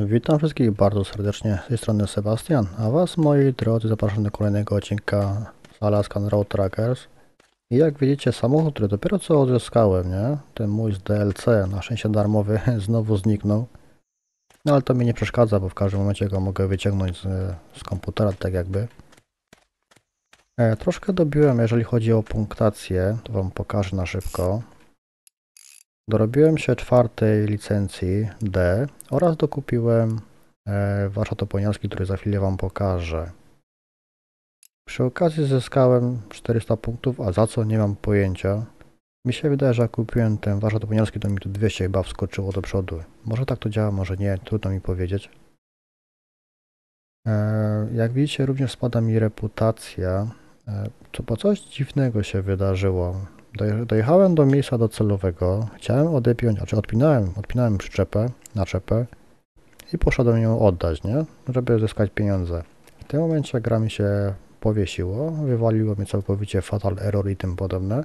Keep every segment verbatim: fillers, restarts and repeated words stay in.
Witam wszystkich bardzo serdecznie, z tej strony Sebastian, a was, moi drodzy, zapraszam do kolejnego odcinka z Alaskan Road Trackers. I jak widzicie, samochód, który dopiero co odzyskałem, nie? Ten mój z D L C, na szczęście darmowy, znowu zniknął. No ale to mi nie przeszkadza, bo w każdym momencie go mogę wyciągnąć z, z komputera, tak jakby. E, troszkę dobiłem, jeżeli chodzi o punktację, to wam pokażę na szybko. Dorobiłem się czwartej licencji D oraz dokupiłem e, warsztat oponiarski, który za chwilę wam pokażę. Przy okazji zyskałem czterysta punktów, a za co nie mam pojęcia. Mi się wydaje, że jak kupiłem ten warsztat oponiarski, to mi tu dwieście chyba wskoczyło do przodu. Może tak to działa, może nie, trudno mi powiedzieć. E, jak widzicie, również spada mi reputacja, e, co, bo coś dziwnego się wydarzyło. Dojechałem do miejsca docelowego, chciałem odepiąć, znaczy odpinałem, odpinałem przyczepę, naczepę i poszedłem ją oddać, nie? Żeby zyskać pieniądze. W tym momencie gra mi się powiesiło, wywaliło mnie całkowicie fatal error i tym podobne.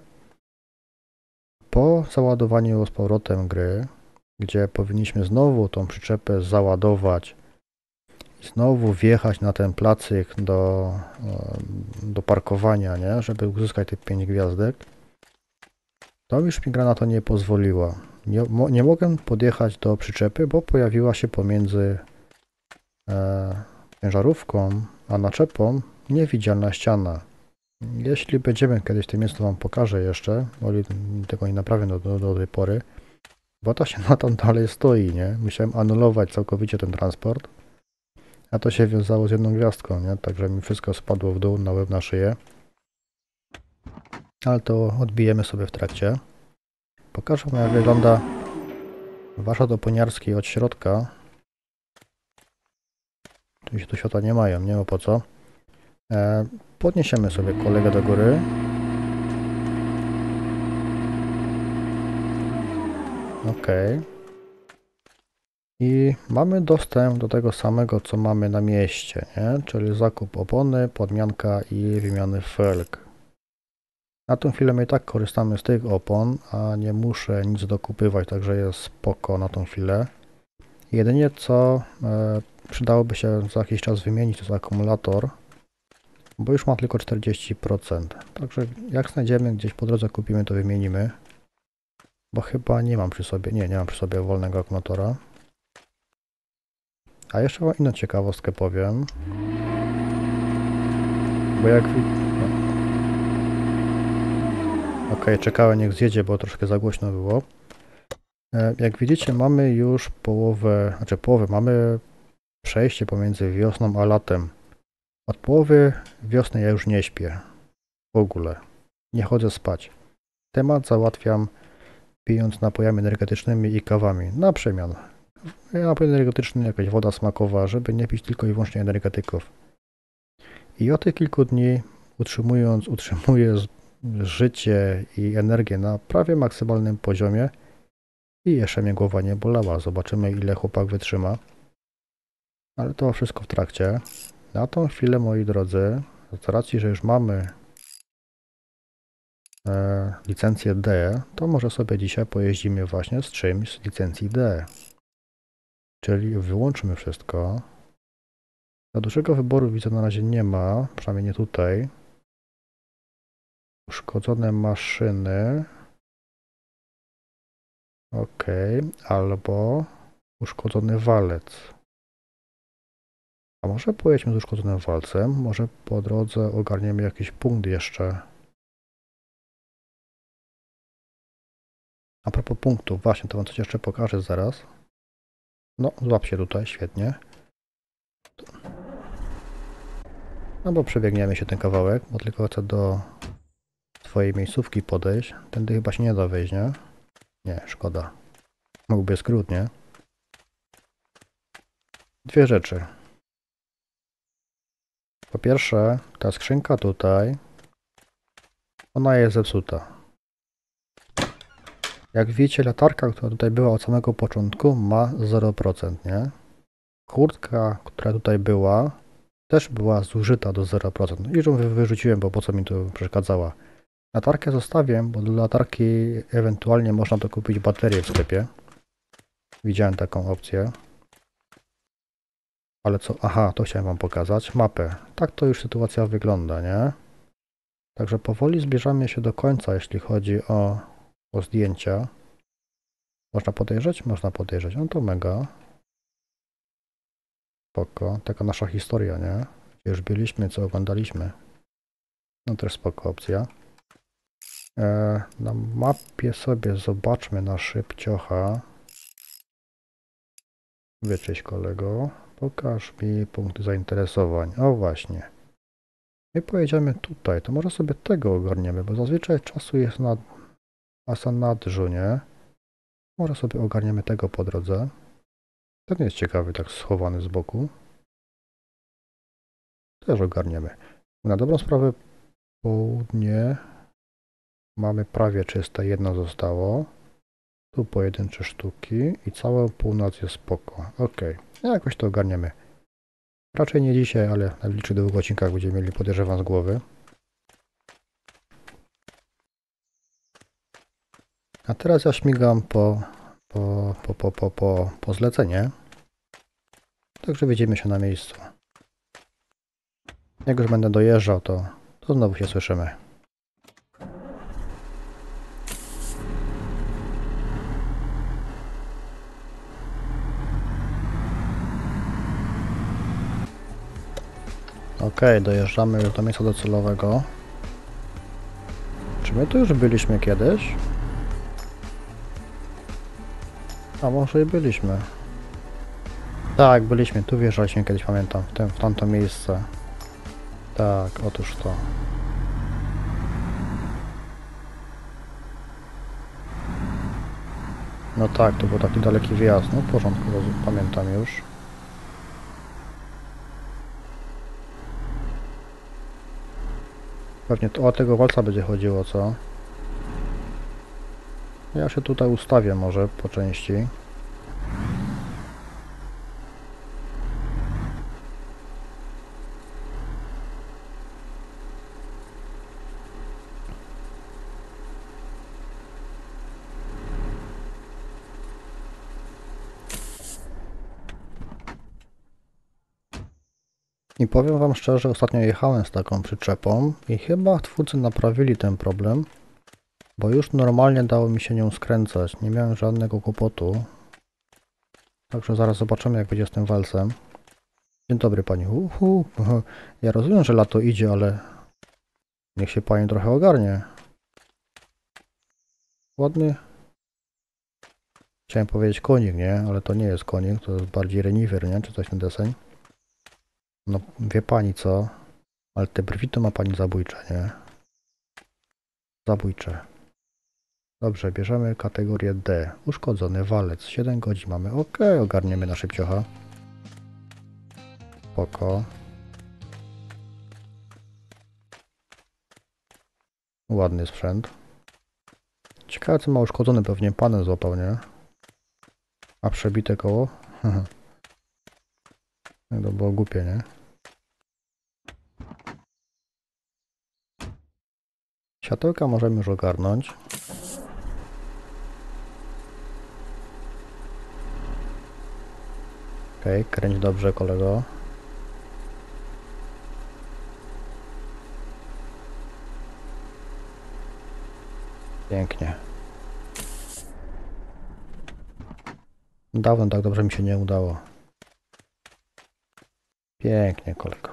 Po załadowaniu z powrotem gry, gdzie powinniśmy znowu tą przyczepę załadować i znowu wjechać na ten placyk do, do parkowania, nie? Żeby uzyskać te pięć gwiazdek, to już mi gra na to nie pozwoliła. Nie, mo, nie mogłem podjechać do przyczepy, bo pojawiła się pomiędzy e, ciężarówką a naczepą niewidzialna ściana. Jeśli będziemy kiedyś w tym miejscu, wam pokażę jeszcze, bo tego nie naprawię do, do, do tej pory, bo ta ściana tam dalej stoi, nie? Musiałem anulować całkowicie ten transport, a to się wiązało z jedną gwiazdką, nie? Także mi wszystko spadło w dół, na łeb, na szyję. Ale to odbijemy sobie w trakcie. Pokażę wam, jak wygląda warsztat oponiarski od środka. Tu się tu światła nie mają, nie ma po co. E, podniesiemy sobie kolegę do góry. Ok. I mamy dostęp do tego samego, co mamy na mieście, nie? Czyli zakup opony, podmianka i wymiany felg. Na tą chwilę my i tak korzystamy z tych opon, a nie muszę nic dokupywać, także jest spoko na tą chwilę. Jedynie co e, przydałoby się za jakiś czas wymienić, to jest akumulator, bo już ma tylko czterdzieści procent. Także jak znajdziemy gdzieś po drodze, kupimy, to wymienimy. Bo chyba nie mam przy sobie, nie, nie mam przy sobie wolnego akumulatora. A jeszcze mam inną ciekawostkę powiem. Bo jak... No. Ok, czekałem niech zjedzie, bo troszkę za głośno było. Jak widzicie, mamy już połowę, znaczy połowę, mamy przejście pomiędzy wiosną a latem. Od połowy wiosny ja już nie śpię. W ogóle. Nie chodzę spać. Temat załatwiam pijąc napojami energetycznymi i kawami. Na przemian. Napój energetyczny, jakaś woda smakowa, żeby nie pić tylko i wyłącznie energetyków. I od tych kilku dni utrzymując, utrzymuję życie i energię na prawie maksymalnym poziomie i jeszcze mnie głowa nie bolała. Zobaczymy, ile chłopak wytrzyma. Ale to wszystko w trakcie. Na tą chwilę, moi drodzy, z racji, że już mamy e, licencję D, to może sobie dzisiaj pojeździmy właśnie z czymś z licencji D. Czyli wyłączymy wszystko. Za dużego wyboru widzę na razie nie ma, przynajmniej nie tutaj. Uszkodzone maszyny. Ok, albo uszkodzony walec. A może pojedźmy z uszkodzonym walcem? Może po drodze ogarniemy jakiś punkt jeszcze. A propos punktów, właśnie, to wam coś jeszcze pokażę zaraz. No, złap się tutaj, świetnie. No bo przebiegniemy się ten kawałek, bo tylko chcę do swojej miejscówki podejść. Tędy chyba się nie da wejść, nie? Nie, szkoda. Mógłby skrót, nie? Dwie rzeczy. Po pierwsze, ta skrzynka tutaj, ona jest zepsuta. Jak widzicie, latarka, która tutaj była od samego początku, ma zero procent, nie? Kurtka, która tutaj była, też była zużyta do zero procent. I ją wyrzuciłem, bo po co mi to przeszkadzała. Latarkę zostawię, bo do latarki ewentualnie można to kupić baterię w sklepie. Widziałem taką opcję. Ale co? Aha, to chciałem wam pokazać. Mapę. Tak to już sytuacja wygląda, nie? Także powoli zbliżamy się do końca, jeśli chodzi o, o zdjęcia. Można podejrzeć? Można podejrzeć. No to mega. Spoko. Taka nasza historia, nie? Gdzie już byliśmy, co oglądaliśmy. No też spoko opcja. E, na mapie sobie zobaczmy na szybciocha. Wycześć kolego. Pokaż mi punkty zainteresowań. O właśnie. I pojedziemy tutaj. To może sobie tego ogarniemy, bo zazwyczaj czasu jest na asa nadrzu, nie? Może sobie ogarniemy tego po drodze. Ten jest ciekawy, tak schowany z boku. Też ogarniemy. Na dobrą sprawę południe mamy prawie czyste, jedno zostało. Tu pojedyncze sztuki i cała północ jest spoko. Ok, jakoś to ogarniemy. Raczej nie dzisiaj, ale na najbliższych dwóch odcinkach będziemy mieli, podejrzewam, z głowy. A teraz ja śmigam po, po, po, po, po, po, po zlecenie. Także widzimy się na miejscu. Jak już będę dojeżdżał, to, to znowu się słyszymy. Ok, dojeżdżamy już do miejsca docelowego. Czy my tu już byliśmy kiedyś? A może i byliśmy. Tak, byliśmy. Tu wjeżdżaliśmy kiedyś, pamiętam. W, tym, w tamto miejsce. Tak, otóż to. No tak, to był taki daleki wyjazd. No w porządku, pamiętam już. Pewnie to o tego walca będzie chodziło, co? Ja się tutaj ustawię może po części. I powiem wam szczerze, ostatnio jechałem z taką przyczepą i chyba twórcy naprawili ten problem, bo już normalnie dało mi się nią skręcać. Nie miałem żadnego kłopotu. Także zaraz zobaczymy, jak będzie z tym walcem. Dzień dobry pani. Uhu. Ja rozumiem, że lato idzie, ale niech się pani trochę ogarnie. Ładny. Chciałem powiedzieć konik, nie? Ale to nie jest konik, to jest bardziej renifer, nie? Czy coś ten deseń. No wie pani co? Ale te brwi to ma pani zabójcze, nie? Zabójcze. Dobrze, bierzemy kategorię D. Uszkodzony walec. siedem godzin mamy. Ok, ogarniemy na szybciocha. Spoko. Ładny sprzęt. Ciekawe co ma uszkodzony, pewnie panel złapał, nie? A przebite koło? To było głupie, nie? Światełka możemy już ogarnąć. Okej, okay, kręć dobrze, kolego. Pięknie. Dawno tak dobrze mi się nie udało. Pięknie, kolego.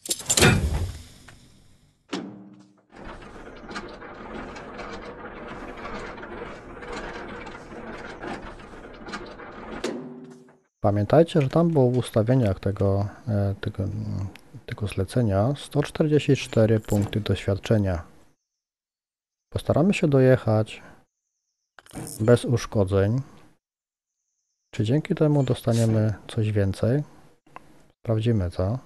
Pamiętajcie, że tam było w ustawieniach tego, tego, tego zlecenia sto czterdzieści cztery punkty doświadczenia. Postaramy się dojechać bez uszkodzeń. Czy dzięki temu dostaniemy coś więcej? Sprawdzimy, co?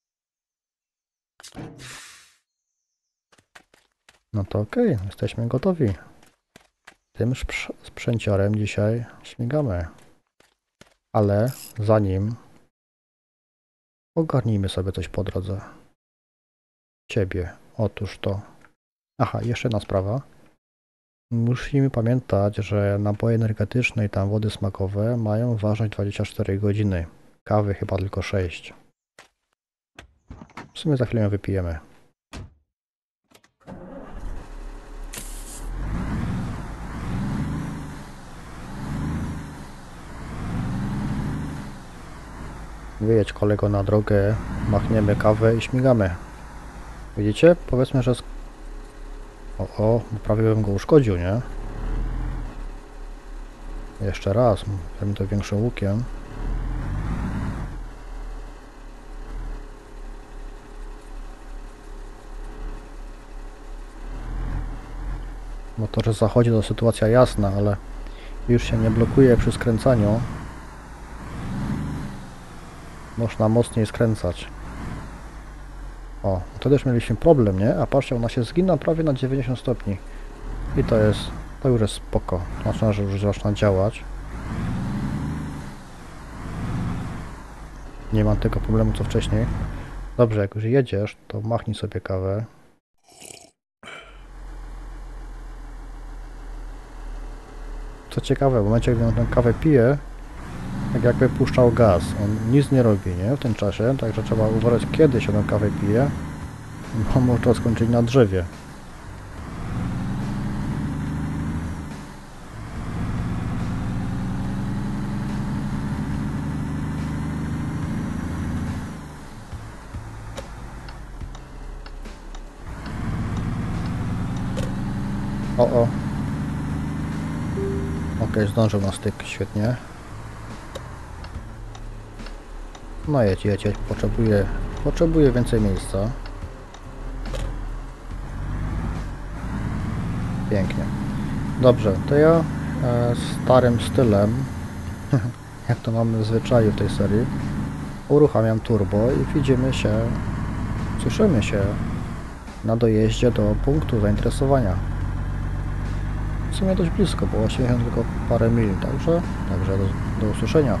No to okej, okay, jesteśmy gotowi. Tym sprzęciorem dzisiaj śmigamy. Ale zanim ogarnijmy sobie coś po drodze. Ciebie. Otóż to. Aha, jeszcze jedna sprawa. Musimy pamiętać, że napoje energetyczne i tam wody smakowe mają ważność dwadzieścia cztery godziny. Kawy chyba tylko sześć. W sumie za chwilę ją wypijemy. Wyjedź kolego na drogę, machniemy kawę i śmigamy. Widzicie? Powiedzmy, że... Sk o, o, prawie bym go uszkodził, nie? Jeszcze raz, zrobimy to większym łukiem. No to, że zachodzi, to sytuacja jasna, ale już się nie blokuje przy skręcaniu. Można mocniej skręcać. O, wtedy już mieliśmy problem, nie? A patrzcie, ona się zgina prawie na dziewięćdziesiąt stopni. I to jest, to już jest spoko. Znaczy, że już zaczyna działać. Nie mam tego problemu co wcześniej. Dobrze, jak już jedziesz, to machnij sobie kawę. Co ciekawe, w momencie, gdy on tę kawę pije, tak jakby puszczał gaz. On nic nie robi, nie? W tym czasie, także trzeba uważać, kiedy się tę kawę pije, bo może skończyć na drzewie. O, o. Ok, zdążył na styk, świetnie. No jedź, jedź, jedź. Potrzebuję, potrzebuję więcej miejsca. Pięknie. Dobrze, to ja e, starym stylem, jak to mamy w zwyczaju w tej serii, uruchamiam turbo i widzimy się, słyszymy się na dojeździe do punktu zainteresowania. W sumie dość blisko, bo właściwie tylko parę mil, także, także do, do usłyszenia.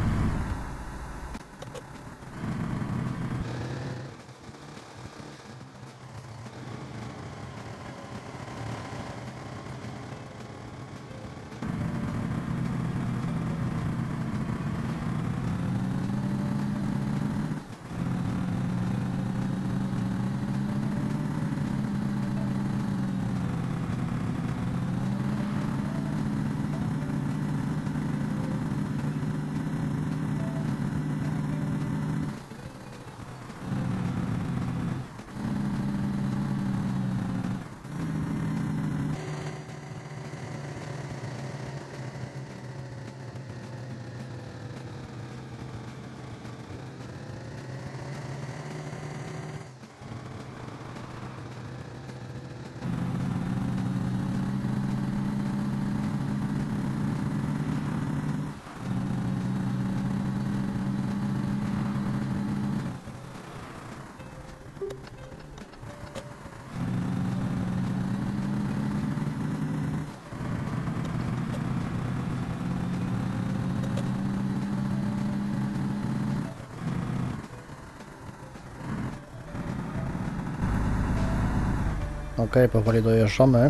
Ok, powoli dojeżdżamy.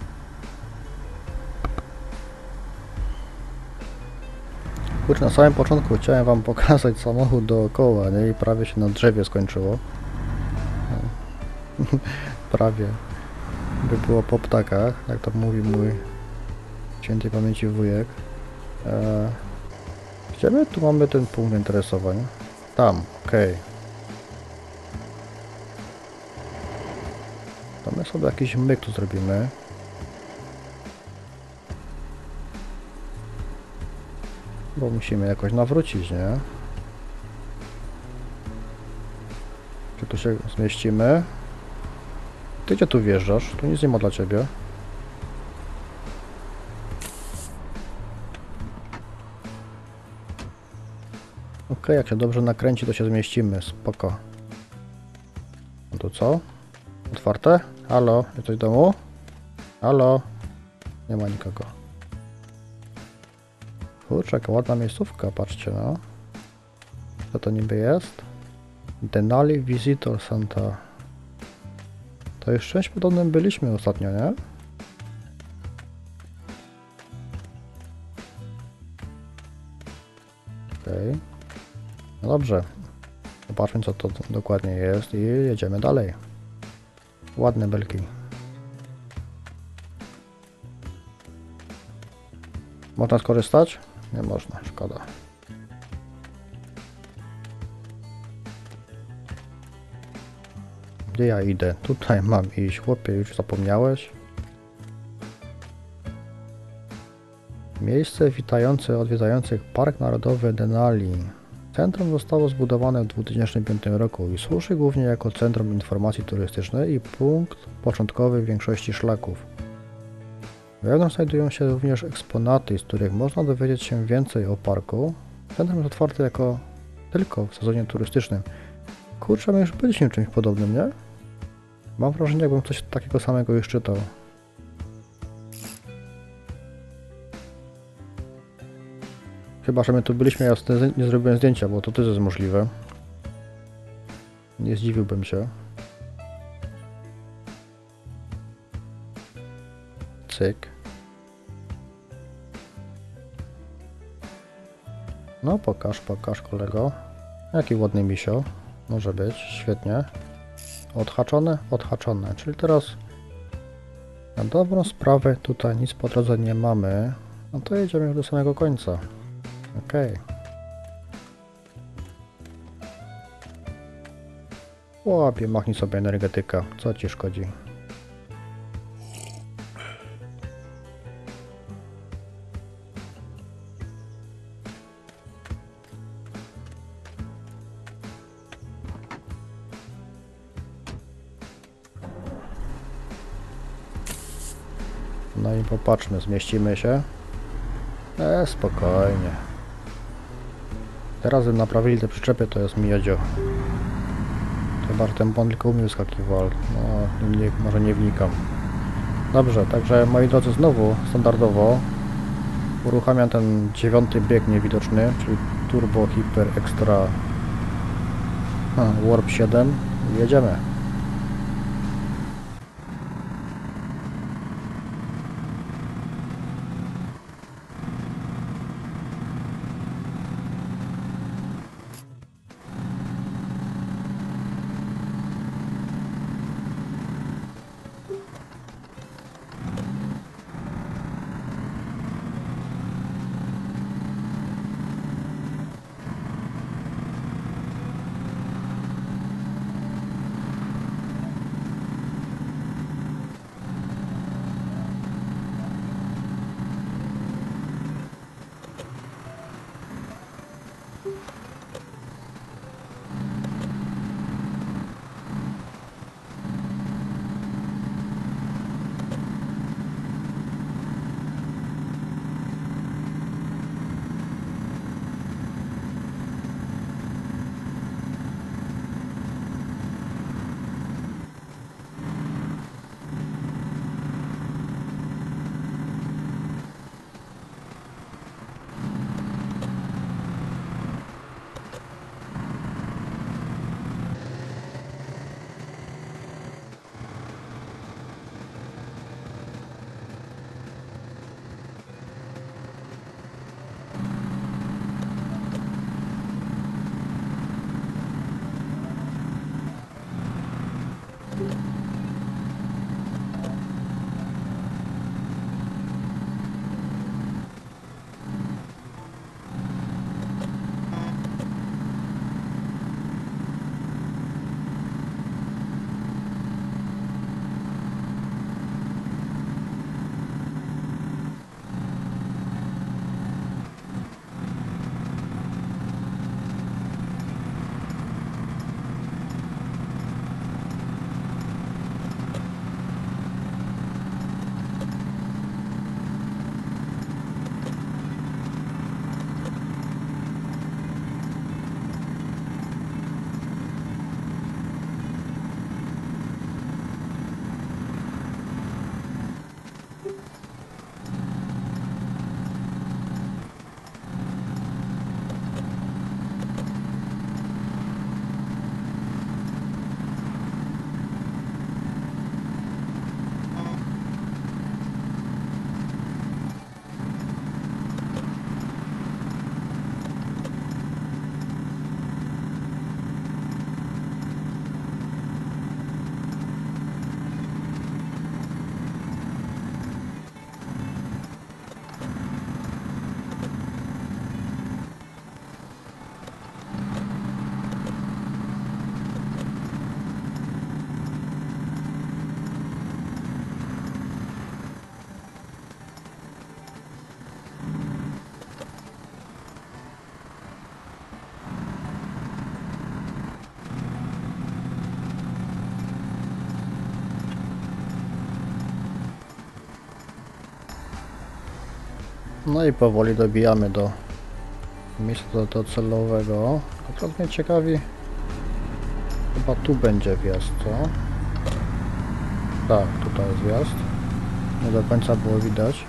Kurczę, na samym początku chciałem wam pokazać samochód dookoła, nie? I prawie się na drzewie skończyło. Prawie. By było po ptakach, jak to mówi mój świętej pamięci wujek. Eee, gdzie my tu mamy ten punkt zainteresowań? Tam, okej. Okay. To my sobie jakiś myk tu zrobimy. Bo musimy jakoś nawrócić, nie? Czy tu się zmieścimy? Ty gdzie tu wjeżdżasz? Tu nic nie ma dla ciebie. Ok, jak się dobrze nakręci, to się zmieścimy. Spoko. No to co? Otwarte? Halo? Jesteś w domu? Halo? Nie ma nikogo. Kurczę, jaka ładna miejscówka, patrzcie, no. Co to niby jest? Denali Visitor Center. To już czymś podobnym byliśmy ostatnio, nie? Okej. Okay. No dobrze. Zobaczmy, co to dokładnie jest i jedziemy dalej. Ładne belki. Można skorzystać? Nie można, szkoda. Gdzie ja idę? Tutaj mam iść. Chłopie, już zapomniałeś? Miejsce witające odwiedzających Park Narodowy Denali. Centrum zostało zbudowane w dwa tysiące piątym roku i służy głównie jako centrum informacji turystycznej i punkt początkowy większości szlaków. Wewnątrz znajdują się również eksponaty, z których można dowiedzieć się więcej o parku. Centrum jest otwarte jako tylko w sezonie turystycznym. Kurczę, my już byliśmy czymś podobnym, nie? Mam wrażenie, jakbym coś takiego samego już czytał. Chyba, że my tu byliśmy, ja nie zrobiłem zdjęcia, bo to też jest możliwe. Nie zdziwiłbym się. Cyk. No pokaż, pokaż kolego. Jaki ładny misio. Może być, świetnie. Odhaczone? Odhaczone. Czyli teraz na dobrą sprawę tutaj nic po drodze nie mamy. No to jedziemy już do samego końca. Okej. Okay. Łapie, machnij sobie energetyka. Co ci szkodzi? No i popatrzmy, zmieścimy się. E, spokojnie. Teraz bym naprawili te przyczepy, to jest miodzio. Chyba, że ten błąd tylko u mnie wyskakiwał. No, nie, może nie wnikam. Dobrze, także moi drodzy, znowu standardowo uruchamiam ten dziewiąty bieg niewidoczny, czyli Turbo Hyper Extra ha, Warp siedem i jedziemy. No i powoli dobijamy do miejsca docelowego. A co mnie ciekawi, chyba tu będzie wjazd, co? Tak, tutaj jest wjazd. Nie do końca było widać.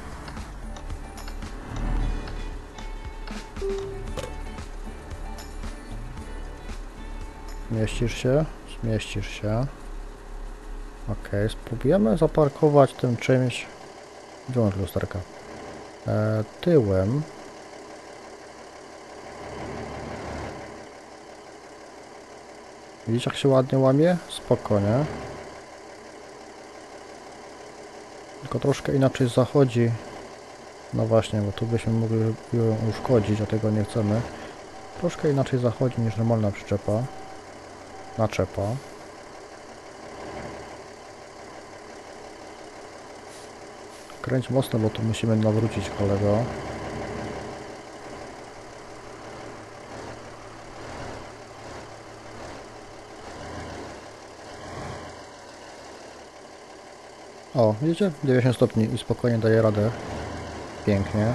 Zmieścisz się? Zmieścisz się. Ok, spróbujemy zaparkować tym czymś. Wyłącz lusterka. E, tyłem. Widzisz, jak się ładnie łamie? Spokojnie. Tylko troszkę inaczej zachodzi. No właśnie, bo tu byśmy mogli ją uszkodzić, a tego nie chcemy. Troszkę inaczej zachodzi niż normalna przyczepa. Naczepa. Kręć mocno, bo tu musimy nawrócić, kolego. O, widzicie? dziewięćdziesiąt stopni i spokojnie daje radę. Pięknie.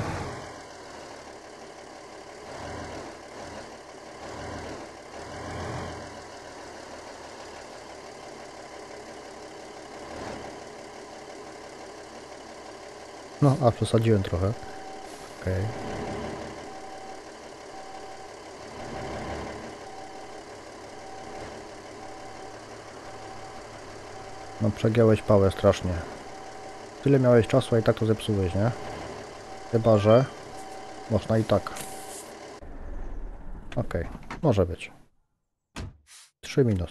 No, a przesadziłem trochę. Okej. Okay. No, przegiąłeś pałę strasznie. Tyle miałeś czasu, a i tak to zepsułeś, nie? Chyba że można i tak. Okej, okay. Może być. trzy minus.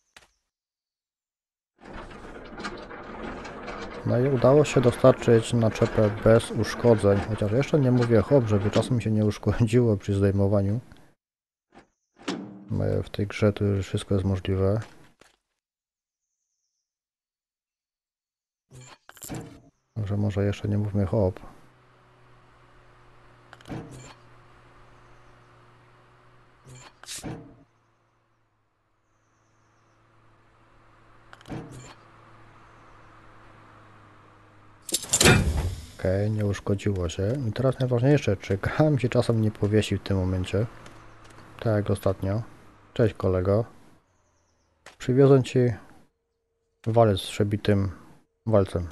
No i udało się dostarczyć naczepę bez uszkodzeń, chociaż jeszcze nie mówię hop, żeby czasem się nie uszkodziło przy zdejmowaniu. W tej grze to już wszystko jest możliwe. Także może jeszcze nie mówmy hop. Okej, okay, nie uszkodziło się. I teraz najważniejsze, czy gra mi się czasem nie powiesi w tym momencie. Tak jak ostatnio. Cześć kolego. Przywiozę ci walec z przebitym walcem.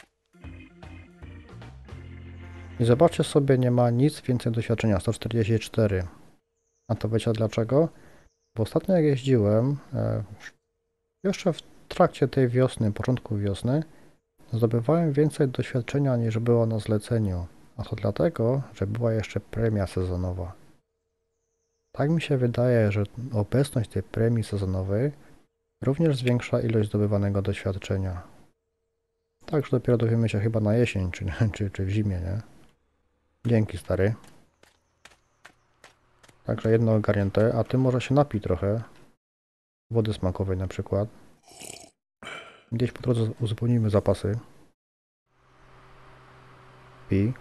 I zobaczcie sobie, nie ma nic więcej doświadczenia. sto czterdzieści cztery. A to wiecie dlaczego? Bo ostatnio jak jeździłem, e, jeszcze w trakcie tej wiosny, początku wiosny, zdobywałem więcej doświadczenia niż było na zleceniu. A to dlatego, że była jeszcze premia sezonowa. Tak mi się wydaje, że obecność tej premii sezonowej również zwiększa ilość zdobywanego doświadczenia. Także dopiero dowiemy się chyba na jesień, czy, czy, czy w zimie, nie? Dzięki, stary. Także jedno ogarnięte, a ty może się napij trochę. Wody smakowej na przykład. Gdzieś po drodze uzupełnimy zapasy. Pij.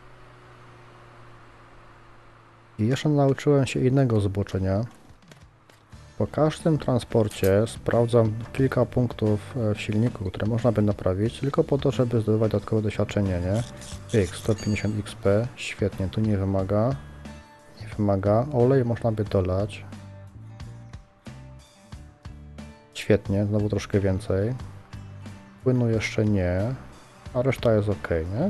I jeszcze nauczyłem się innego zboczenia. Po każdym transporcie sprawdzam kilka punktów w silniku, które można by naprawić, tylko po to, żeby zdobywać dodatkowe doświadczenie, nie? Pyk, sto pięćdziesiąt X P, świetnie, tu nie wymaga. Nie wymaga. Olej można by dolać. Świetnie, znowu troszkę więcej. Płynu jeszcze nie, a reszta jest ok, nie?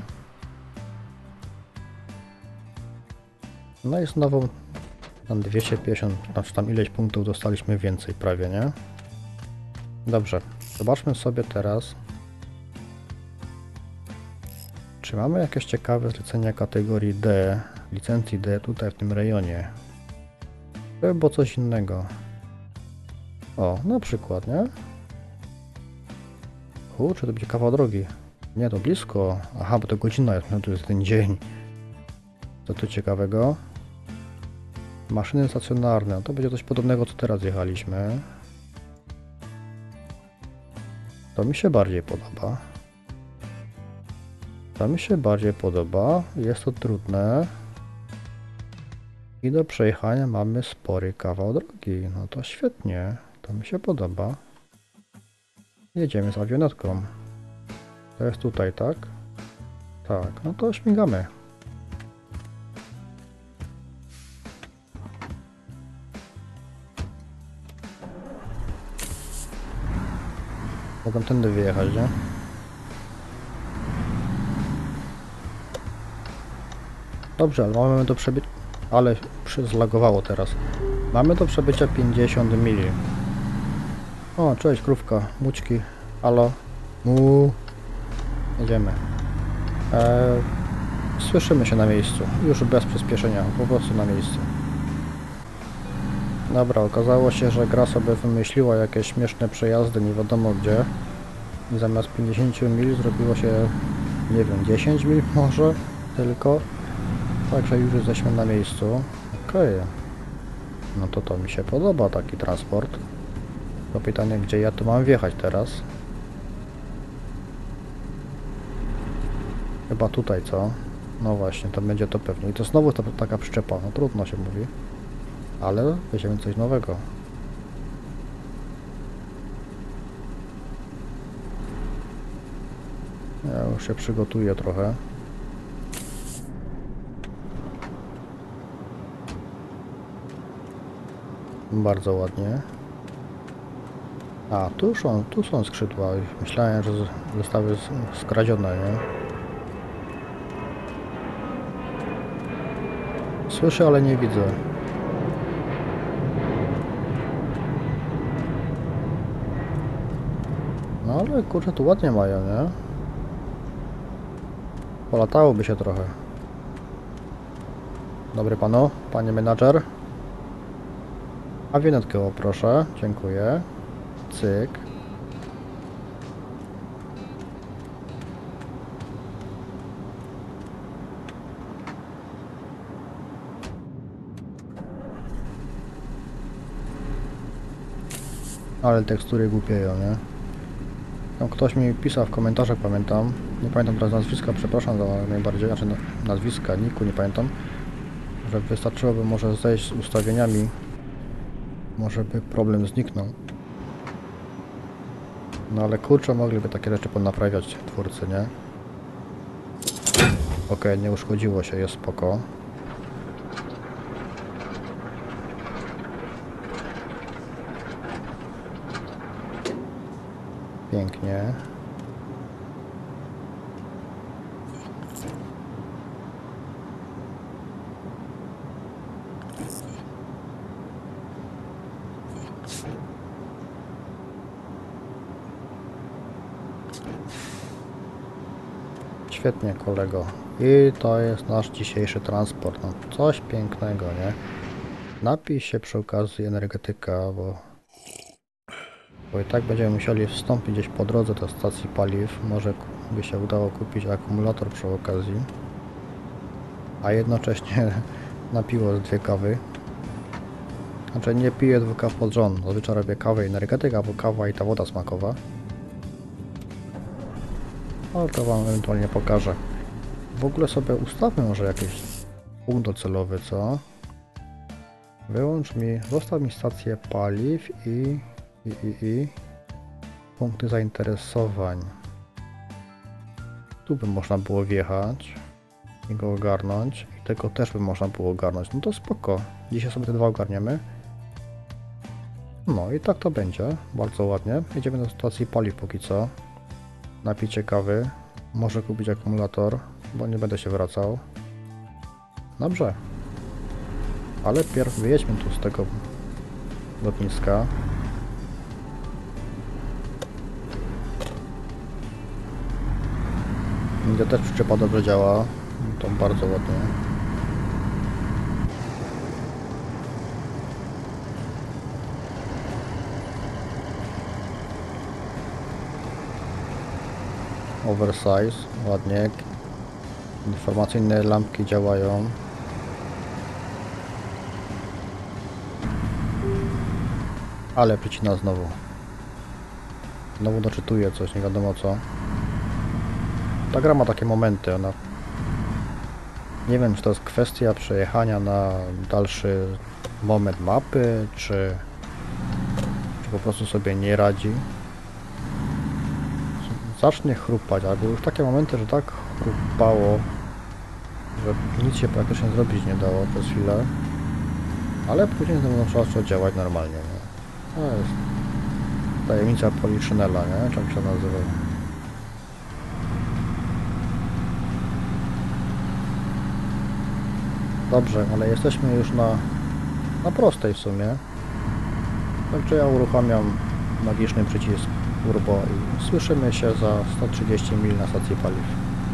No i znowu tam dwieście pięćdziesiąt, znaczy tam ileś punktów dostaliśmy więcej prawie, nie? Dobrze, zobaczmy sobie teraz, czy mamy jakieś ciekawe zlecenia kategorii D, licencji D tutaj w tym rejonie. To by było coś innego. O, na przykład, nie? Kurczę, to będzie kawał drogi. Nie, to blisko. Aha, bo to godzina jest, no to jest ten dzień. Co tu ciekawego? Maszyny stacjonarne, to będzie coś podobnego, co teraz jechaliśmy. To mi się bardziej podoba. To mi się bardziej podoba. Jest to trudne. I do przejechania mamy spory kawał drogi. No to świetnie. To mi się podoba. Jedziemy z awionetką. To jest tutaj, tak? Tak, no to śmigamy. Mogłem tędy wyjechać, nie? Dobrze, ale mamy do przebycia... Ale przy- zlagowało teraz. Mamy do przebycia pięćdziesiąt mili. O, cześć, krówka, mućki. Halo. Mu. Jedziemy. Eee, słyszymy się na miejscu. Już bez przyspieszenia, po prostu na miejscu. Dobra, okazało się, że gra sobie wymyśliła jakieś śmieszne przejazdy, nie wiadomo gdzie. I zamiast pięćdziesiąt mil zrobiło się, nie wiem, dziesięć mil może tylko. Także już jesteśmy na miejscu. Okej. Okay. No to to mi się podoba, taki transport. To pytanie, gdzie ja tu mam wjechać teraz? Chyba tutaj, co? No właśnie, to będzie to pewnie. I to znowu ta, taka przyczepa, no trudno się mówi. Ale weźmiemy coś nowego. Ja już się przygotuję trochę. Bardzo ładnie. A, tu są, tu są skrzydła. Myślałem, że zostały skradzione, nie? Słyszę, ale nie widzę. No ale kurczę, tu ładnie mają, nie? Polatałoby się trochę. Dobry panu, panie menadżer. A winetkę proszę, dziękuję. Cyk. Ale tekstury głupieją, nie? Tam ktoś mi pisał w komentarzach, pamiętam. Nie pamiętam teraz nazwiska, przepraszam za najbardziej, znaczy nazwiska, niku nie pamiętam. Że wystarczyłoby może zejść z ustawieniami. Może by problem zniknął. No ale kurczę, mogliby takie rzeczy ponaprawiać twórcy, nie? Okej, nie uszkodziło się, jest spoko. Pięknie. Świetnie, kolego. I to jest nasz dzisiejszy transport. No, coś pięknego, nie? Napij się przy okazji energetyka, bo... Bo i tak będziemy musieli wstąpić gdzieś po drodze do stacji paliw. Może by się udało kupić akumulator przy okazji. A jednocześnie napiło z dwie kawy. Znaczy nie piję dwóch kaw pod rząd. Zazwyczaj robię kawę i energetyka, albo kawa i ta woda smakowa. Ale to wam ewentualnie pokażę. W ogóle sobie ustawmy może jakiś punkt docelowy, co? Wyłącz mi, zostaw mi stację paliw i, i, i, i punkty zainteresowań. Tu by można było wjechać i go ogarnąć. I tego też by można było ogarnąć. No to spoko. Dzisiaj sobie te dwa ogarniemy. No i tak to będzie. Bardzo ładnie. Jedziemy do stacji paliw póki co. Napicie kawy. Może kupić akumulator, bo nie będę się wracał. Dobrze. Ale pierw wyjedźmy tu z tego lotniska. Gdzie też przyczepa dobrze działa. To bardzo ładnie. Oversize, ładnie. Informacyjne lampki działają. Ale przycina znowu. Znowu doczytuje coś, nie wiadomo co. Ta gra ma takie momenty, ona... Nie wiem, czy to jest kwestia przejechania na dalszy moment mapy, czy... Czy po prostu sobie nie radzi. Zacznie chrupać, albo już takie momenty, że tak chrupało, że nic się praktycznie zrobić nie dało przez chwilę. Ale później znowu zaczęło działać normalnie, nie? To jest tajemnica Poliszynela, nie? Czym się nazywa? Dobrze, ale jesteśmy już na, na prostej w sumie. Także ja uruchamiam magiczny przycisk turbo i słyszymy się za sto trzydzieści mil na stacji paliw.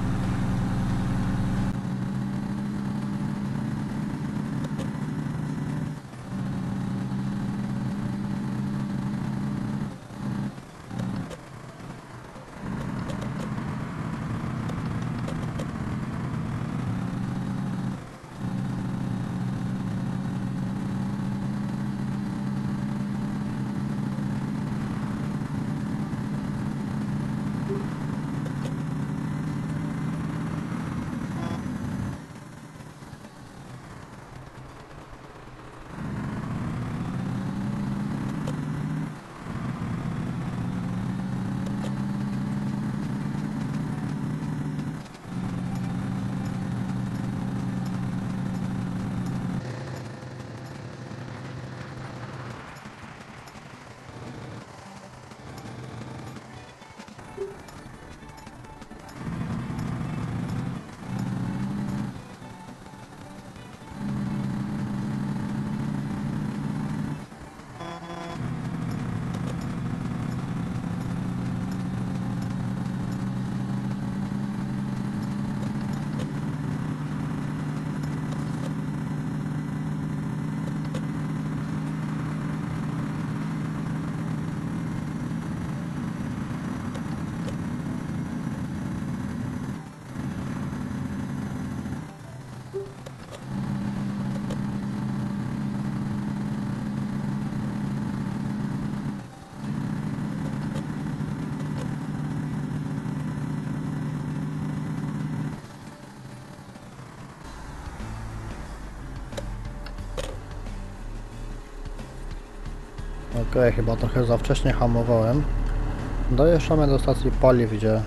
Okej, chyba trochę za wcześnie hamowałem. Dojeżdżamy do stacji paliw, gdzie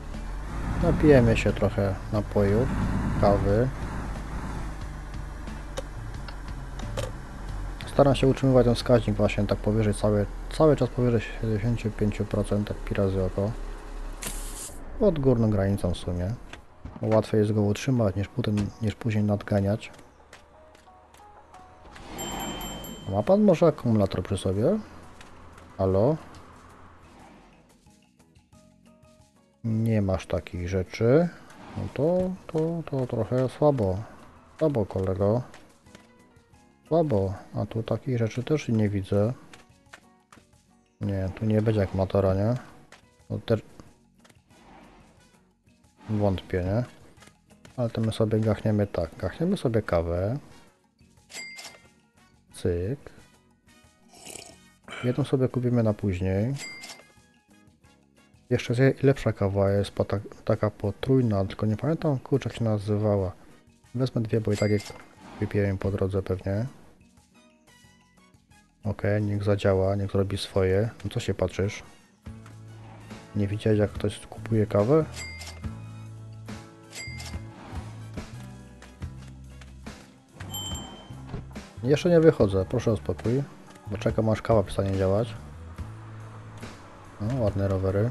napijemy się trochę napojów, kawy. Staram się utrzymywać ten wskaźnik właśnie tak powyżej, cały, cały czas powyżej siedemdziesiąt pięć procent, pi razy oko. Pod górną granicą w sumie. Łatwiej jest go utrzymać niż, potem, niż później nadganiać. Ma pan może akumulator przy sobie? Halo? Nie masz takich rzeczy. No to, to, to trochę słabo. Słabo, kolego. Słabo. A tu takich rzeczy też nie widzę. Nie, tu nie będzie akumulatora, nie? No też... Wątpię, nie? Ale to my sobie gachniemy tak. Gachniemy sobie kawę. Cyk. Jedną sobie kupimy na później. Jeszcze lepsza kawa jest po ta, taka potrójna, tylko nie pamiętam, kurczę, jak się nazywała. Wezmę dwie, bo i tak jak wypiję po drodze pewnie. Ok, niech zadziała, niech zrobi swoje. No co się patrzysz? Nie widziałeś, jak ktoś kupuje kawę? Jeszcze nie wychodzę, proszę o spokój. Bo czekam, aż kawa przestanie działać. No, ładne rowery.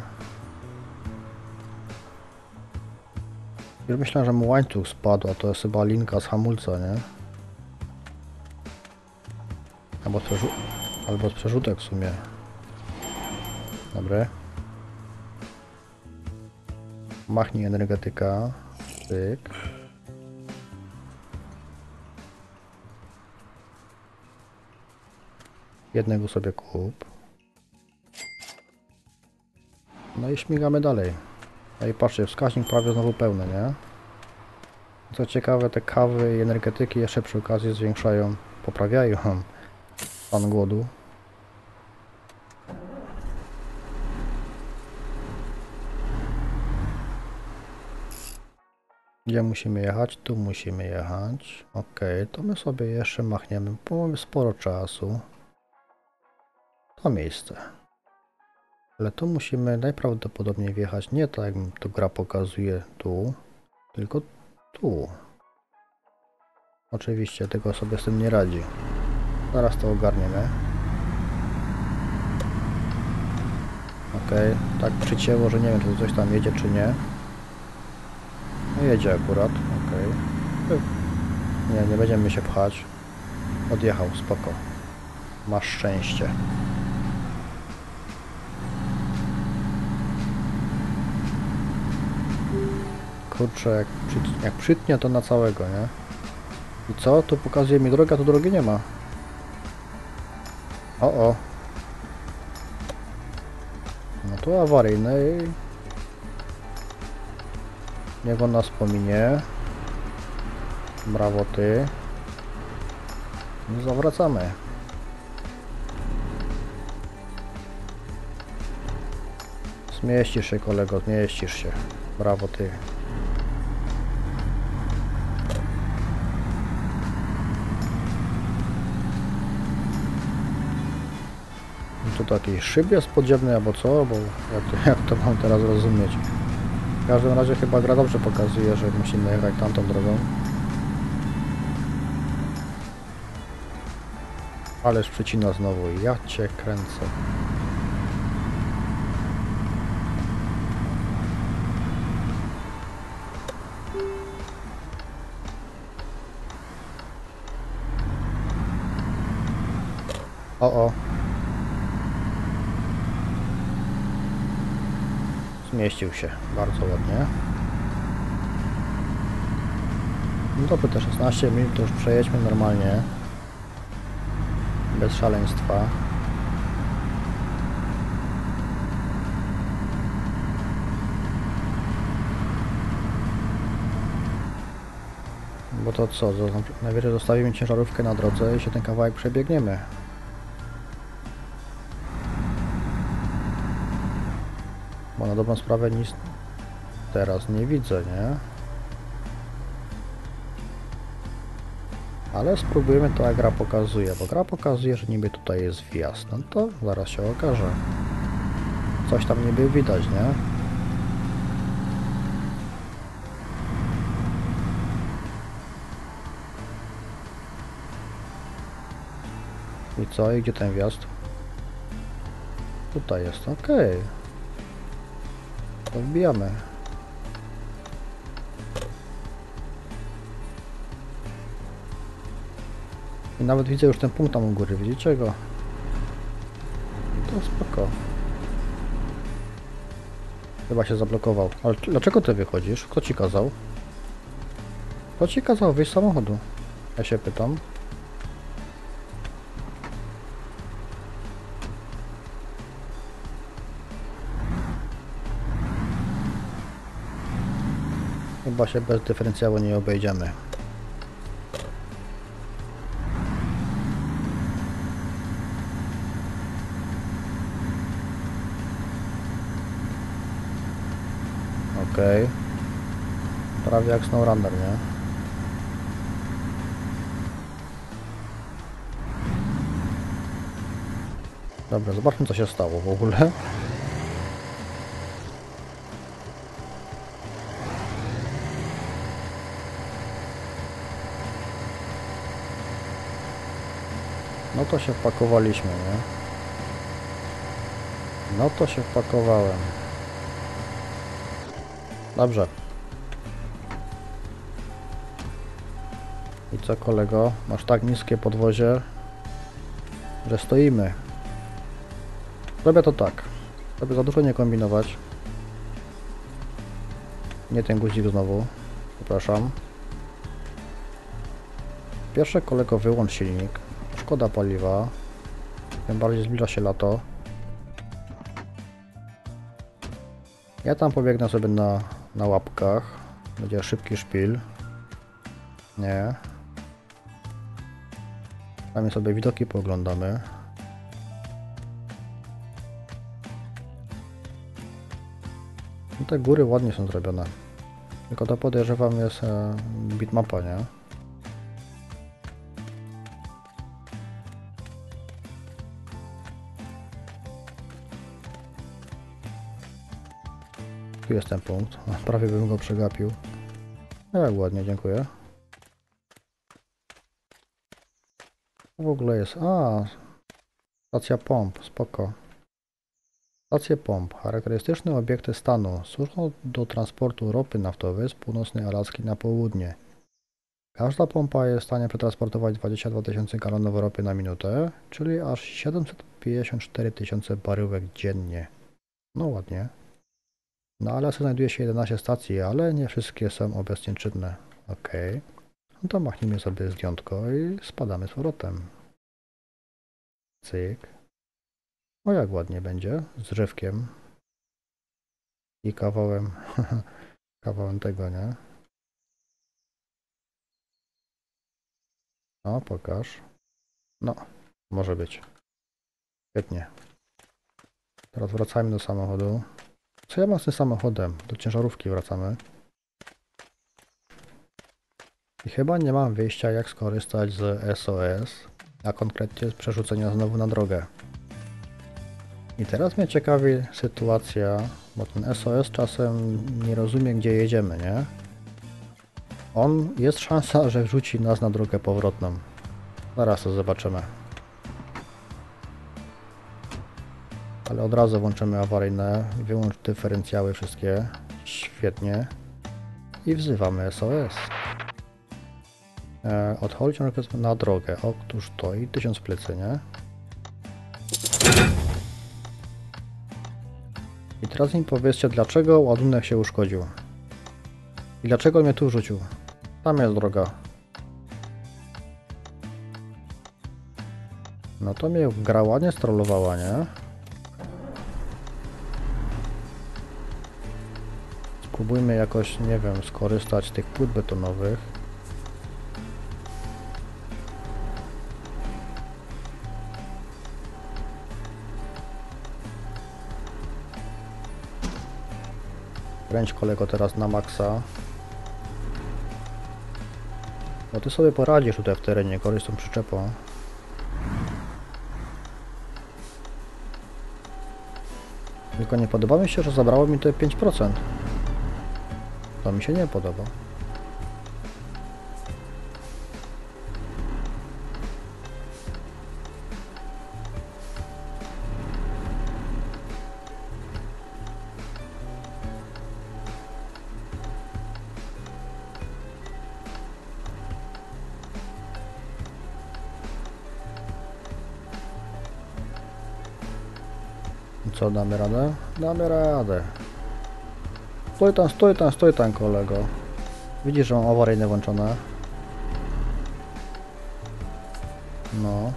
Już myślałem, że mu łańcuch spadł, a to jest chyba linka z hamulca, nie? Albo z, przerzu albo z przerzutek w sumie. Dobre. Machnij energetyka. Tyk. Jednego sobie kup. No i śmigamy dalej. No i patrzcie, wskaźnik prawie znowu pełny, nie? Co ciekawe, te kawy i energetyki jeszcze przy okazji zwiększają, poprawiają stan głodu. Gdzie musimy jechać? Tu musimy jechać. Ok, to my sobie jeszcze machniemy, bo mamy sporo czasu. To miejsce. Ale tu musimy najprawdopodobniej wjechać nie tak, jak to gra pokazuje tu, tylko tu. Oczywiście, tego sobie z tym nie radzi. Zaraz to ogarniemy. Okej, tak przycięło, że nie wiem, czy coś tam jedzie, czy nie. No jedzie akurat, okej. Nie, nie będziemy się pchać. Odjechał, spoko. Masz szczęście. Kurczę, jak, przyt jak przytnie, to na całego, nie? I co? Tu pokazuje mi drogę, a tu drogi nie ma. O, o. No tu awaryjny. Niech on nas pominie. Brawo ty. No zawracamy. Zmieścisz się, kolego, zmieścisz się. Brawo ty. Tu taki szyb jest podziemny albo co? Bo jak to, jak to mam teraz rozumieć? W każdym razie chyba gra dobrze pokazuje, że musimy jechać tamtą drogą. Ależ przycina znowu. Ja cię kręcę. O, o. Zmieścił się bardzo ładnie. No dobrze, te szesnaście minut to już przejedźmy normalnie. Bez szaleństwa. Bo to co? Najwyżej zostawimy ciężarówkę na drodze i się ten kawałek przebiegniemy. Bo na dobrą sprawę nic teraz nie widzę, nie? Ale spróbujemy to, jak gra pokazuje, bo gra pokazuje, że niby tutaj jest wjazd. No to zaraz się okaże. Coś tam niby widać, nie? I co? I gdzie ten wjazd? Tutaj jest, okej. Okay. To wbijamy. I nawet widzę już ten punkt tam u góry, widzicie go? To spoko. Chyba się zablokował. Ale dlaczego ty wychodzisz? Kto ci kazał? Kto ci kazał wyjść z samochodu? Ja się pytam. Chyba się bez dyferencjału nie obejdziemy. Okej. Okay. Prawie jak SnowRunner, nie? Dobra, zobaczmy, co się stało w ogóle. No to się wpakowaliśmy, nie? No to się wpakowałem. Dobrze. I co, kolego? Masz tak niskie podwozie, że stoimy. Robię to tak, żeby za dużo nie kombinować. Nie ten guzik znowu. Przepraszam. Pierwsze, kolego, wyłącz silnik. Szkoda paliwa. Tym bardziej zbliża się lato. Ja tam pobiegnę sobie na, na łapkach. Będzie szybki szpil. Nie. Tam sobie widoki pooglądamy. No te góry ładnie są zrobione. Tylko to podejrzewam jest e, bitmapa, nie? Tu jest ten punkt. Prawie bym go przegapił. No jak ładnie, dziękuję. W ogóle jest... A, stacja pomp, spoko. Stacje pomp. Charakterystyczne obiekty stanu. Służą do transportu ropy naftowej z północnej Alaski na południe. Każda pompa jest w stanie przetransportować dwadzieścia dwa tysiące galonów ropy na minutę, czyli aż siedemset pięćdziesiąt cztery tysiące baryłek dziennie. No ładnie. Na Alasce znajduje się jedenaście stacji, ale nie wszystkie są obecnie czynne. Ok. No to machnijmy sobie zdjątko i spadamy z powrotem. Cyk. O jak ładnie będzie, z drzewkiem. I kawałem, kawałem tego, nie? No, pokaż. No, może być. Świetnie. Teraz wracajmy do samochodu. Co ja mam z tym samochodem? Do ciężarówki wracamy. I chyba nie mam wyjścia, jak skorzystać z S O S, a konkretnie z przerzucenia znowu na drogę. I teraz mnie ciekawi sytuacja, bo ten S O S czasem nie rozumie, gdzie jedziemy, nie? On, jest szansa, że wrzuci nas na drogę powrotną. Zaraz to zobaczymy. Ale od razu włączymy awaryjne, wyłącz dyferencjały wszystkie. Świetnie. I wzywamy S O S. E, odchodź na drogę. Otóż to i tysiąc plecy, nie? I teraz mi powiedzcie, dlaczego ładunek się uszkodził. I dlaczego mnie tu wrzucił. Tam jest droga. No to mnie gra ładnie strollowała, nie? Spróbujmy jakoś, nie wiem, skorzystać z tych płyt betonowych. Kręć kolego teraz na maksa. No ty sobie poradzisz tutaj w terenie, korzystaj z tą przyczepą. Tylko nie podoba mi się, że zabrało mi te pięć procent. To mi się nie podoba. Co, damy radę? Damy radę. Stój tam, stój tam, stój tam, kolego. Widzisz, że mam awaryjne włączone? No.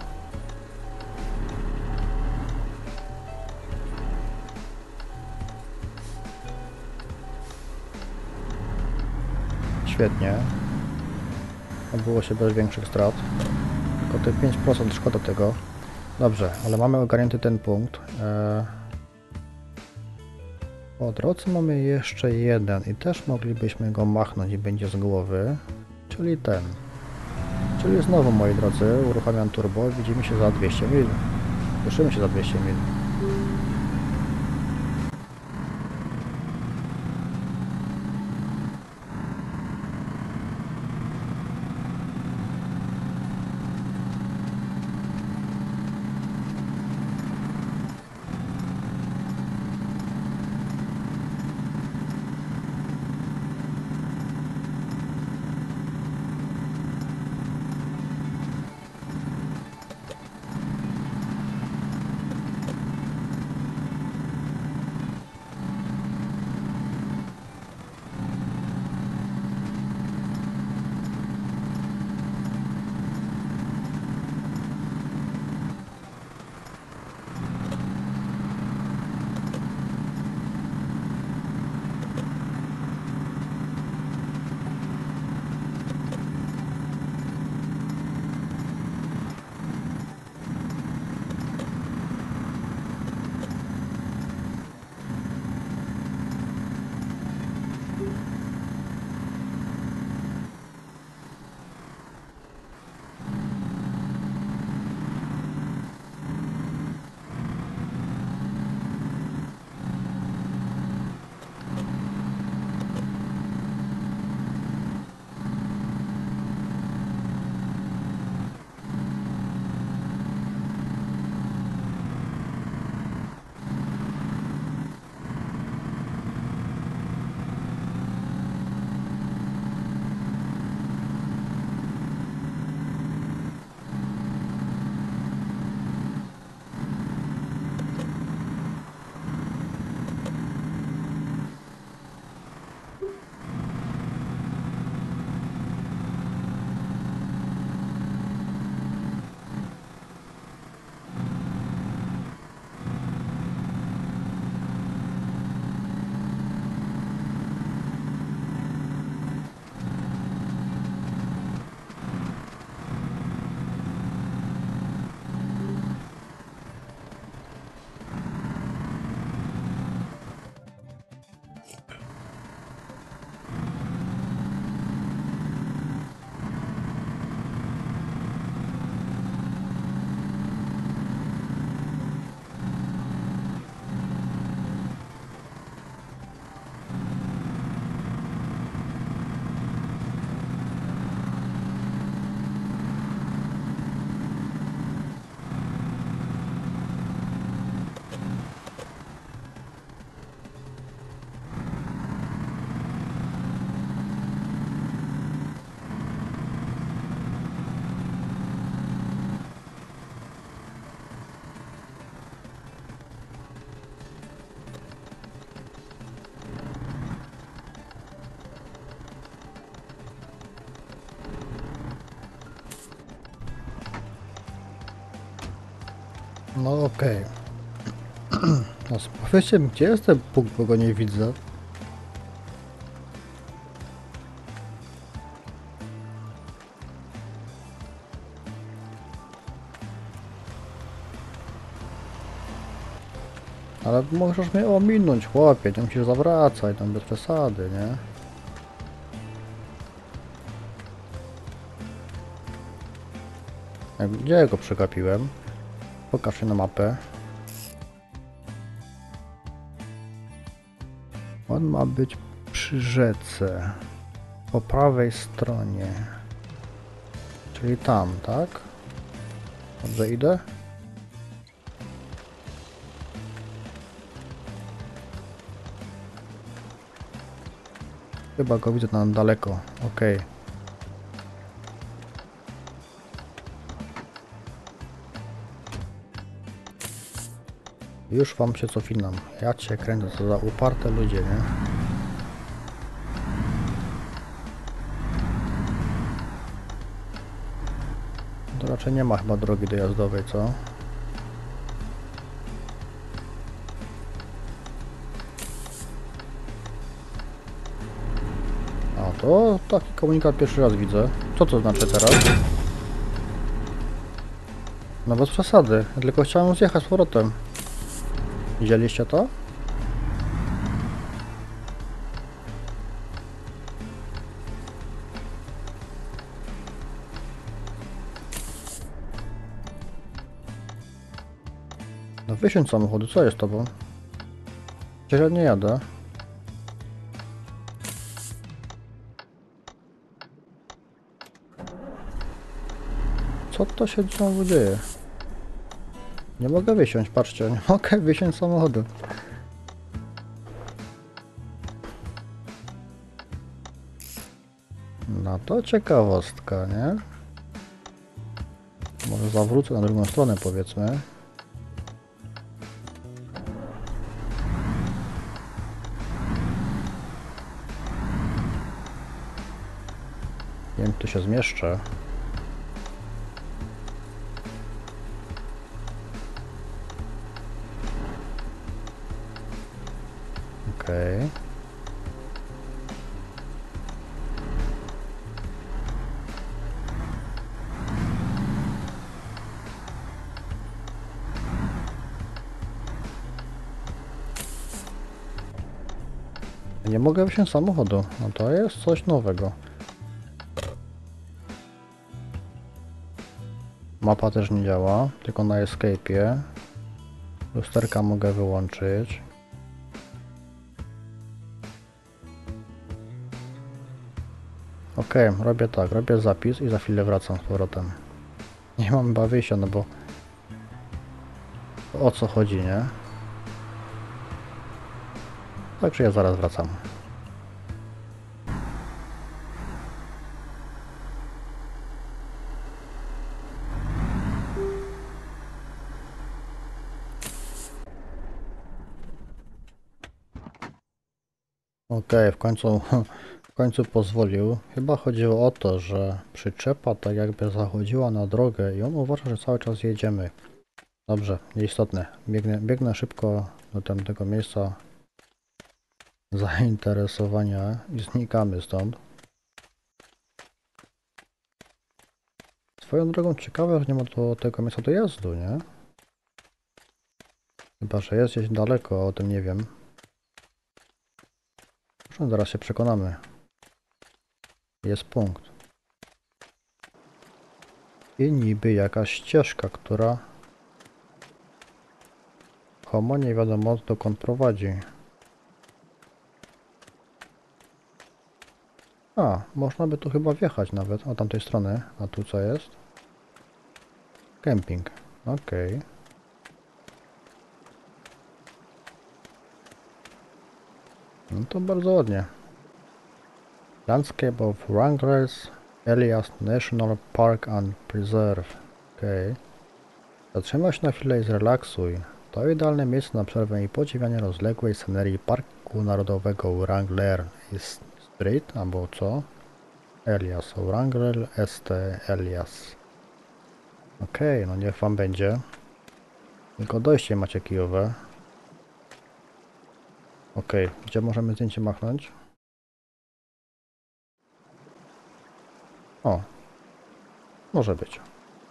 Świetnie. Odbyło się bez większych strat. Tylko te pięć procent, szkoda tego. Dobrze, ale mamy ogarnięty ten punkt. Eee... Po drodze mamy jeszcze jeden i też moglibyśmy go machnąć i będzie z głowy. Czyli ten. Czyli znowu, moi drodzy, uruchamiam turbo. Widzimy się za dwieście mil. Słyszymy się za dwieście mil. No okej. No powiedzcie mi, gdzie jest ten punkt, bo go nie widzę. Ale możesz mnie ominąć, chłopie, nie musisz zawracać, tam bez przesady, nie? A gdzie go przegapiłem? Pokaż się na mapę. On ma być przy rzece. Po prawej stronie. Czyli tam, tak? Dobrze idę? Chyba go widzę tam daleko. Okej. Okay. Już wam się cofinam. Ja cię kręcę, co za uparte ludzie, nie? To raczej nie ma chyba drogi dojazdowej, co? A to taki komunikat pierwszy raz widzę. Co to znaczy teraz? No bez przesady. Ja tylko chciałem zjechać z powrotem. Widzieliście to? No wysiądź samochodu, co jest z tobą? Przecież ja nie jadę. Co to się znowu dzieje? Nie mogę wysiąść, patrzcie, nie mogę wysiąść z samochodu. No to ciekawostka, nie? Może zawrócę na drugą stronę, powiedzmy. Nie wiem, tu się zmieszczę. Okej. Okay. Nie mogę wysiąść z samochodu. No to jest coś nowego. Mapa też nie działa, tylko na escape'ie. Lusterka mogę wyłączyć. Ok, robię tak, robię zapis i za chwilę wracam z powrotem. Nie mam chyba wyjścia, no bo o co chodzi, nie? Także ja zaraz wracam. Ok, w końcu, w końcu pozwolił. Chyba chodziło o to, że przyczepa tak jakby zachodziła na drogę i on uważa, że cały czas jedziemy. Dobrze, nieistotne. Biegnę, biegnę szybko do tamtego miejsca zainteresowania i znikamy stąd. Swoją drogą ciekawe, że nie ma do tego miejsca dojazdu, nie? Chyba, że jest gdzieś daleko, o tym nie wiem. Zresztą zaraz się przekonamy. Jest punkt. I niby jakaś ścieżka, która... Homo nie wiadomo dokąd prowadzi. A, można by tu chyba wjechać nawet, od tamtej strony. A tu co jest? Camping. Okej. Okay. No to bardzo ładnie. Landscape of Wranglers Elias National Park and Preserve. Okej. Okay. Zatrzymaj się na chwilę i zrelaksuj. To idealne miejsce na przerwę i podziwianie rozległej scenerii Parku Narodowego Wrangler Street, albo co? Elias, Wrangler S T Elias. Okej, okay, no niech wam będzie. Tylko dojście macie kijowe. Ok, gdzie możemy zdjęcie machnąć? O, może być.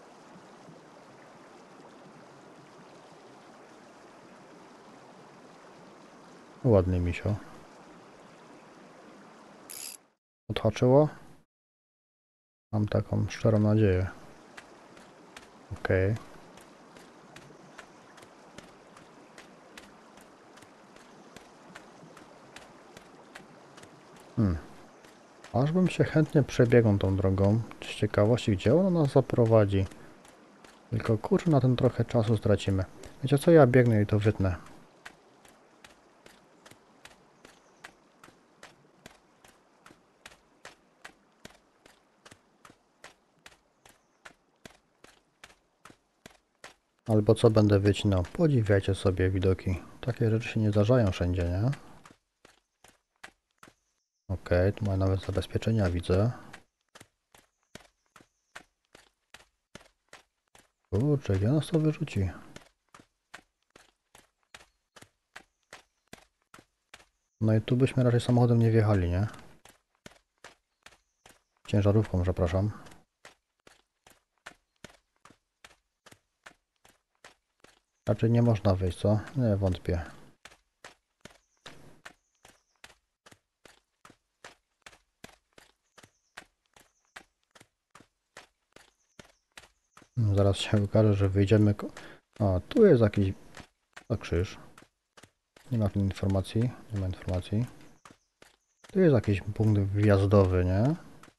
Ładny misio. Odhaczyło? Mam taką szczerą nadzieję. Okej. Hmm. Aż bym się chętnie przebiegł tą drogą. Z ciekawości, gdzie ona nas zaprowadzi. Tylko kurczę, na tym trochę czasu stracimy. Wiecie co, ja biegnę i to wytnę. Albo co będę wycinał? Podziwiajcie sobie widoki. Takie rzeczy się nie zdarzają wszędzie, nie? Okej, tu mamy nawet zabezpieczenia, widzę. Kurczę, gdzie nas to wyrzuci? No i tu byśmy raczej samochodem nie wjechali, nie? Ciężarówką, przepraszam. Raczej nie można wyjść, co? Nie, wątpię. Zaraz się okaże, że wyjdziemy... O, tu jest jakiś... O, krzyż. Nie ma tu informacji. Nie ma informacji. Tu jest jakiś punkt wjazdowy, nie?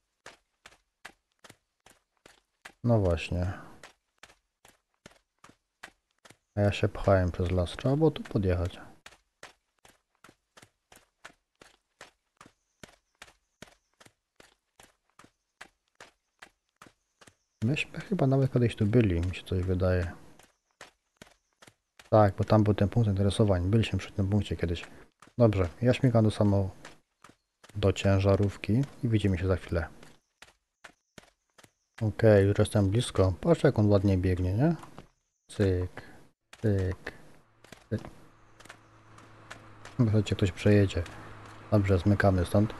No właśnie. A ja się pchałem przez las. Trzeba było tu podjechać. Myśmy chyba nawet kiedyś tu byli, mi się coś wydaje. Tak, bo tam był ten punkt zainteresowań. Byliśmy przy tym punkcie kiedyś. Dobrze, ja śmigam do samo... do ciężarówki i widzimy się za chwilę. Okej, okay, już jestem blisko. Patrz jak on ładnie biegnie, nie? Cyk, cyk, cyk. Słuchajcie, ktoś przejedzie. Dobrze, zmykamy stąd.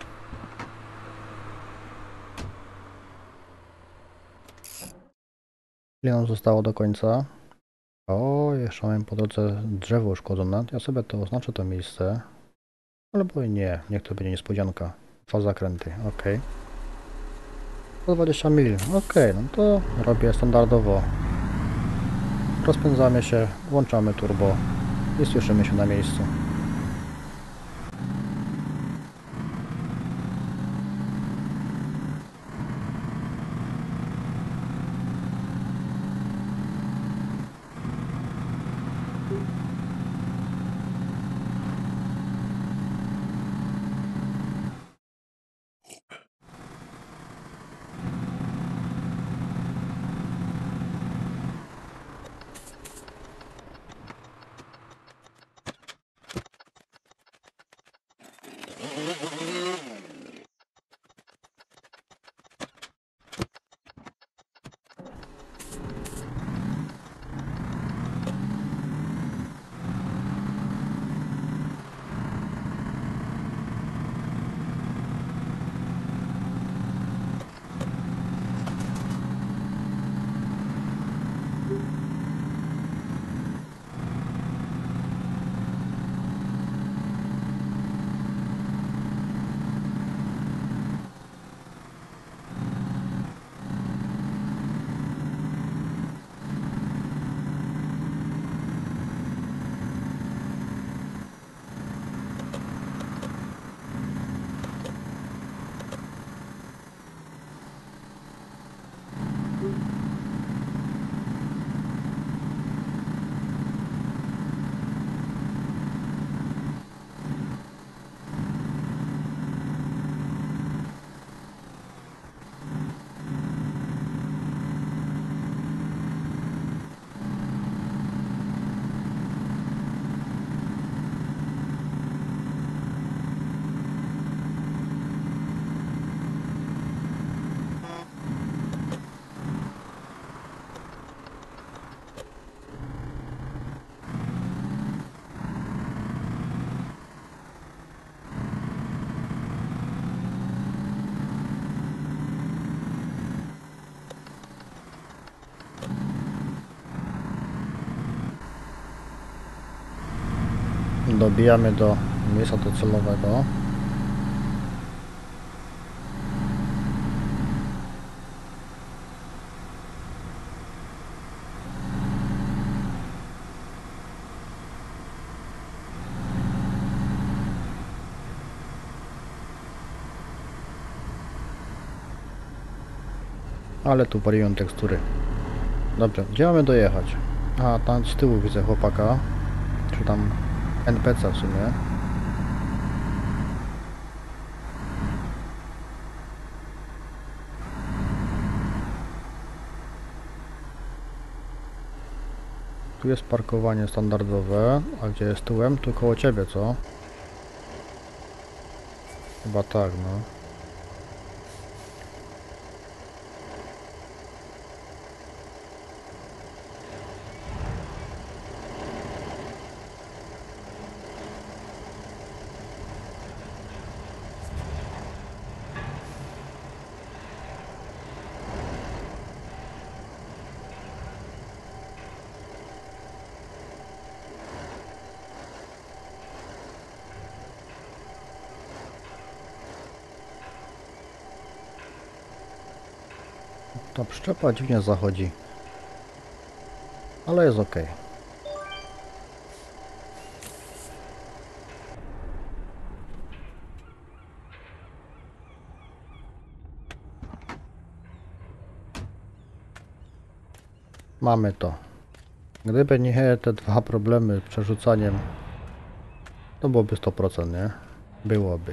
Ile nam zostało do końca? O, jeszcze mam po drodze drzewo uszkodzone. Ja sobie to oznaczę to miejsce. Albo i nie, niech to będzie niespodzianka. Dwa zakręty, ok. sto dwadzieścia mil, ok, no to robię standardowo. Rozpędzamy się, włączamy turbo i słyszymy się na miejscu. dobijamy do miejsca docelowego. Ale tu wariują tekstury. Dobrze, gdzie mamy dojechać? A, tam z tyłu widzę chłopaka. Czy tam N P C w sumie. Tu jest parkowanie standardowe, a gdzie jest tyłem? Tu koło ciebie, co? Chyba tak, no. Ta przyczepa dziwnie zachodzi. Ale jest ok. Mamy to. Gdyby nie te dwa problemy z przerzucaniem, to byłoby sto procent, nie? Byłoby.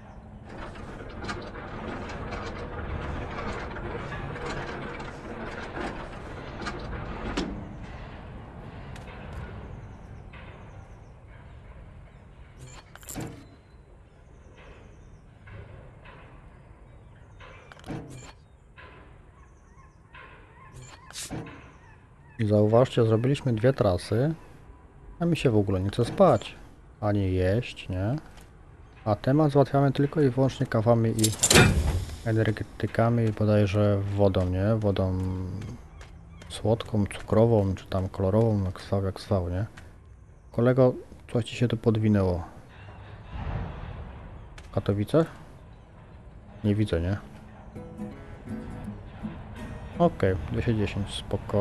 I zauważcie, zrobiliśmy dwie trasy, a mi się w ogóle nie chce spać, ani jeść, nie? A temat załatwiamy tylko i wyłącznie kawami i energetykami, bodajże wodą, nie? Wodą słodką, cukrową, czy tam kolorową, jak zwał, jak zwał, nie? Kolego, coś ci się tu podwinęło. Katowice? Nie widzę, nie? Okej, okay, dwieście dziesięć, spoko.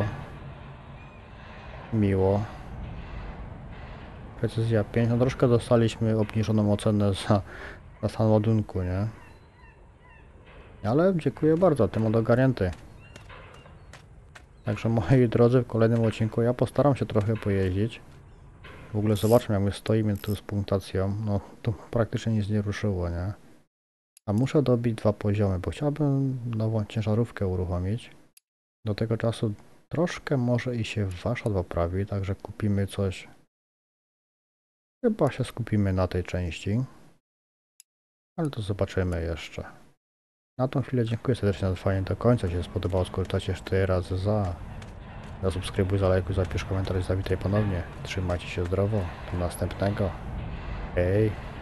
Miło. Precyzja pięć, no troszkę dostaliśmy obniżoną ocenę za, za stan ładunku, nie? Ale dziękuję bardzo, temat ogarnięty. Także moi drodzy, w kolejnym odcinku ja postaram się trochę pojeździć. W ogóle zobaczmy, jak my stoimy tu z punktacją. No, tu praktycznie nic nie ruszyło, nie? A muszę dobić dwa poziomy, bo chciałbym nową ciężarówkę uruchomić. Do tego czasu troszkę może i się wasza poprawi, także kupimy coś. Chyba się skupimy na tej części. Ale to zobaczymy jeszcze. Na tą chwilę dziękuję serdecznie za trwanie do końca. Jeśli się spodobało, skorzystajcie cztery razy za. Zasubskrybuj, zalajkuj, zapisz komentarz, zawitaj ponownie. Trzymajcie się zdrowo. Do następnego. Hej.